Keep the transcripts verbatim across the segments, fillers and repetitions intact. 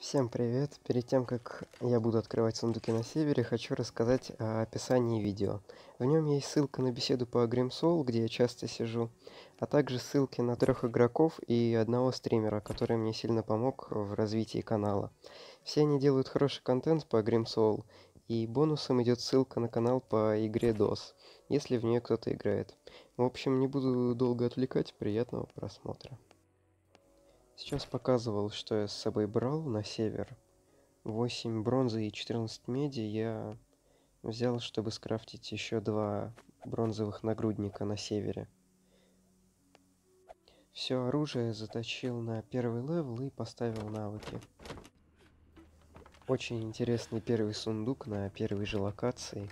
Всем привет! Перед тем, как я буду открывать сундуки на севере, хочу рассказать о описании видео. В нем есть ссылка на беседу по Grimsoul, где я часто сижу, а также ссылки на трех игроков и одного стримера, который мне сильно помог в развитии канала. Все они делают хороший контент по Grimsoul, и бонусом идет ссылка на канал по игре дос, если в нее кто-то играет. В общем, не буду долго отвлекать, приятного просмотра. Сейчас показывал, что я с собой брал на север. восемь бронзы и четырнадцать меди я взял, чтобы скрафтить еще два бронзовых нагрудника на севере. Все оружие заточил на первый левел и поставил навыки. Очень интересный первый сундук на первой же локации.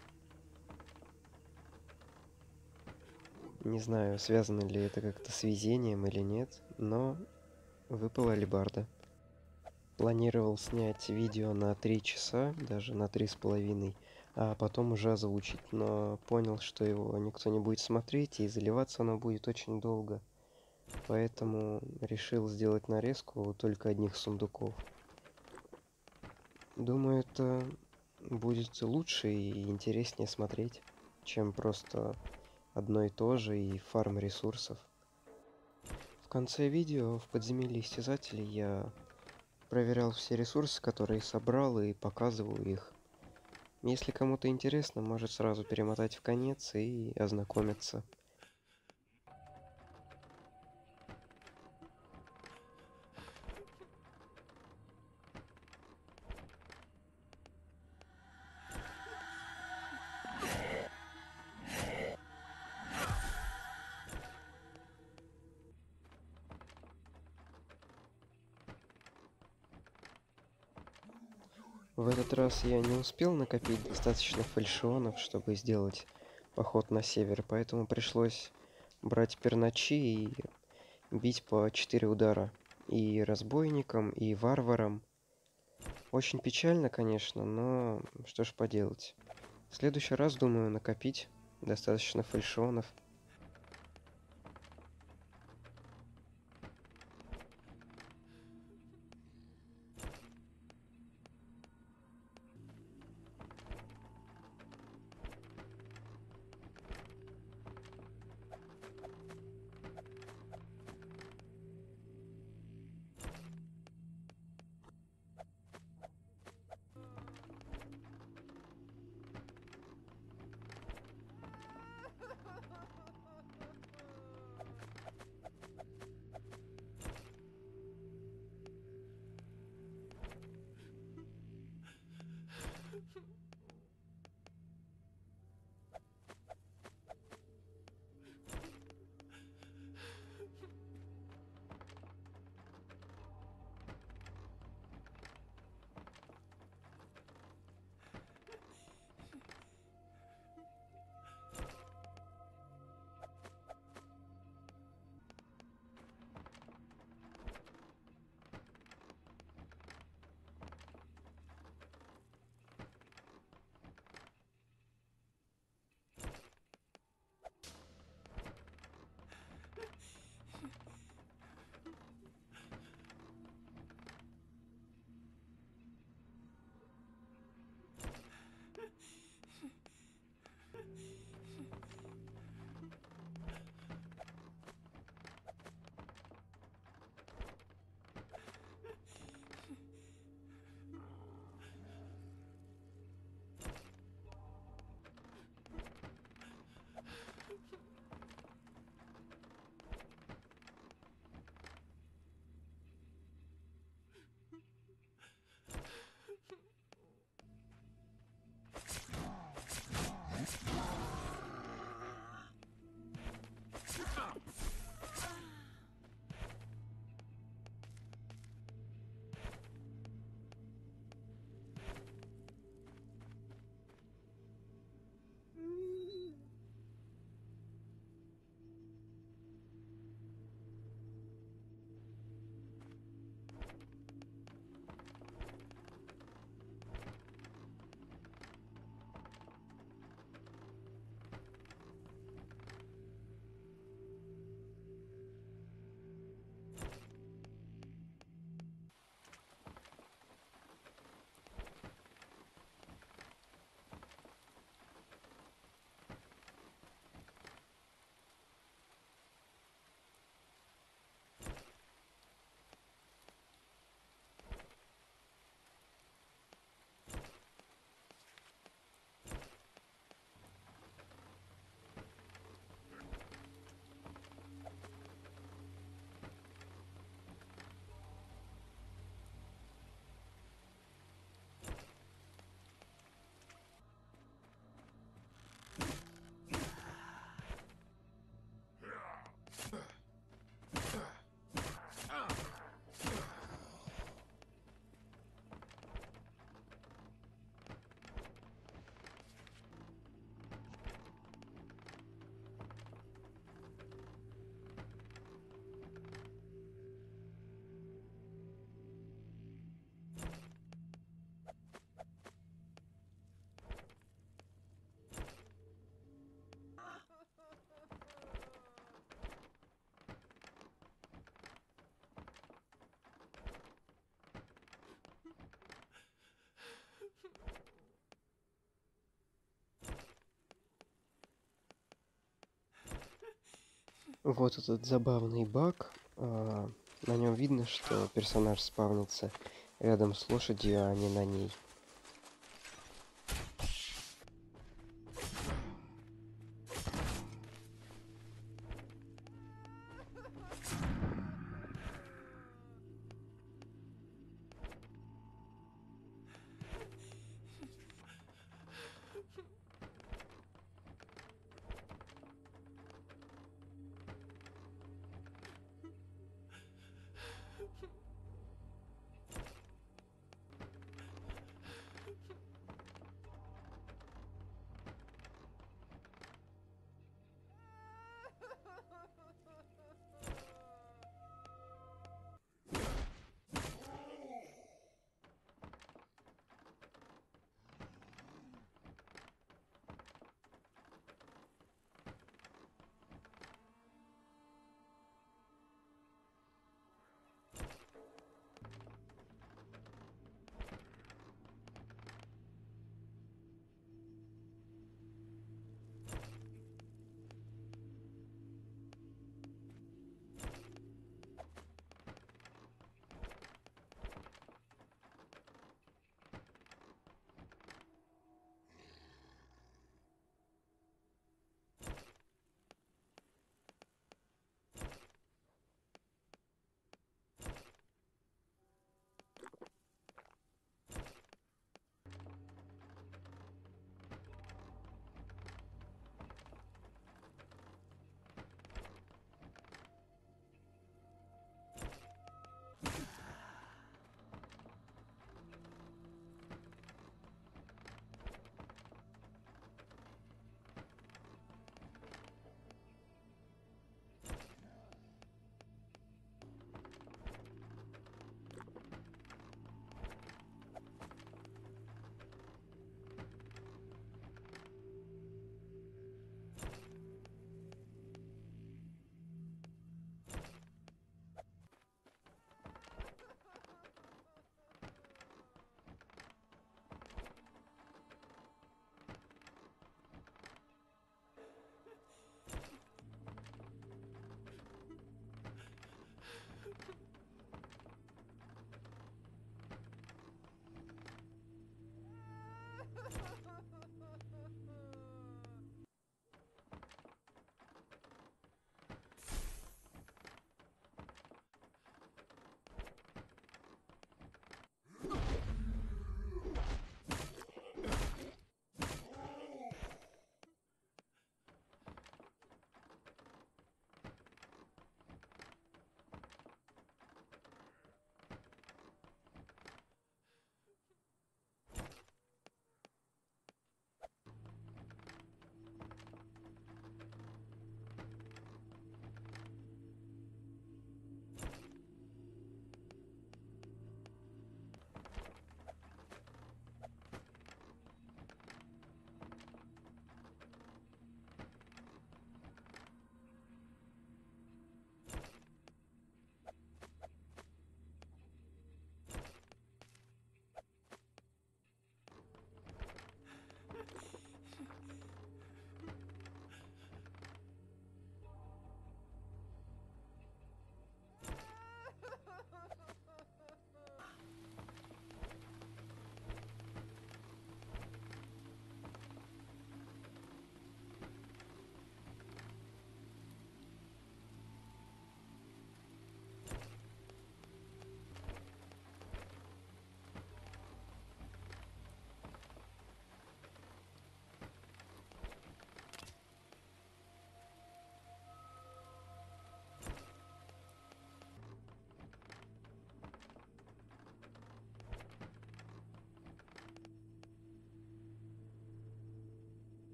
Не знаю, связано ли это как-то с везением или нет, но выпала алебарда. Планировал снять видео на три часа, даже на три с половиной, а потом уже озвучить, но понял, что его никто не будет смотреть, и заливаться оно будет очень долго. Поэтому решил сделать нарезку только одних сундуков. Думаю, это будет лучше и интереснее смотреть, чем просто одно и то же и фарм ресурсов. В конце видео в подземелье истязателей я проверял все ресурсы, которые собрал, и показываю их. Если кому-то интересно, может сразу перемотать в конец и ознакомиться. В этот раз я не успел накопить достаточно фальшионов, чтобы сделать поход на север, поэтому пришлось брать перначи и бить по четыре удара. И разбойникам, и варварам. Очень печально, конечно, но что ж поделать. В следующий раз, думаю, накопить достаточно фальшионов. Вот этот забавный баг. а, На нем видно, что персонаж спавнится рядом с лошадью, а не на ней.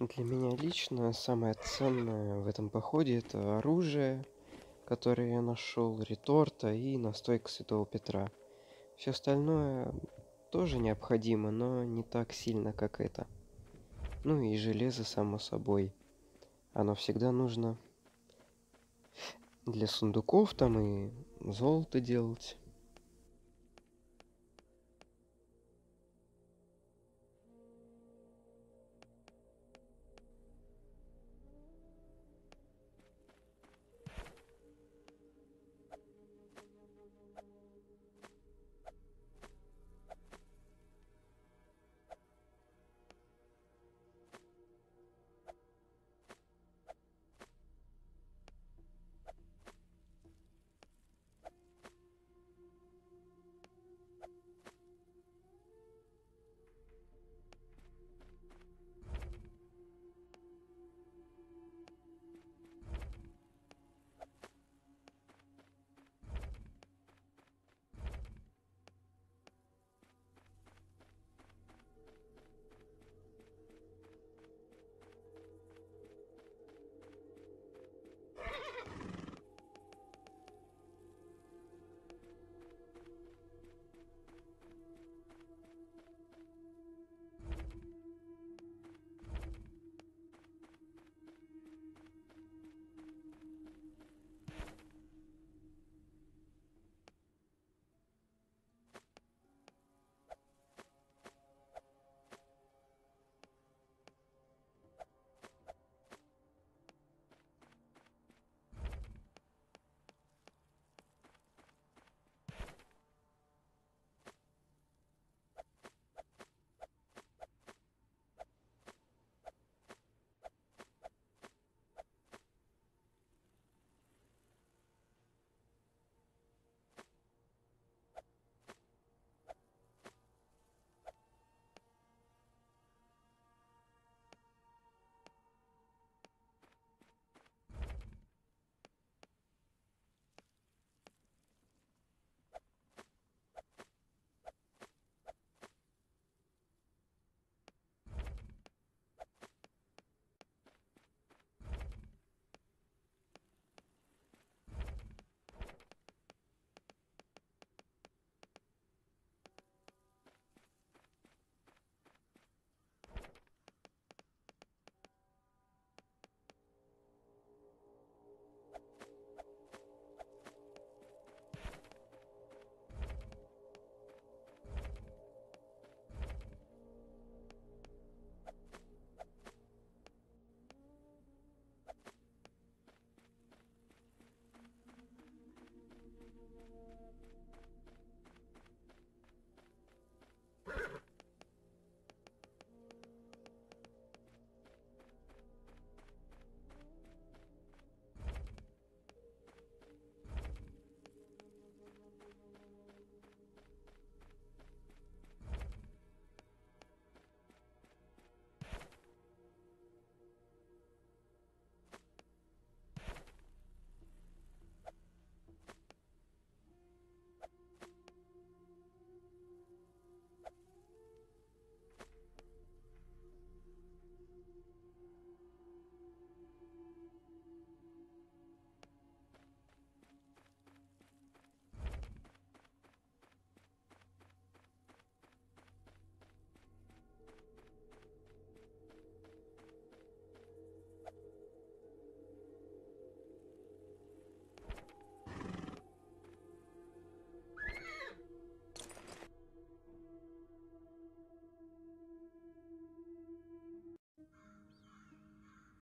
Для меня лично самое ценное в этом походе это оружие, которое я нашел, реторта и настойка Святого Петра. Все остальное тоже необходимо, но не так сильно, как это. Ну и железо, само собой. Оно всегда нужно для сундуков там и золото делать.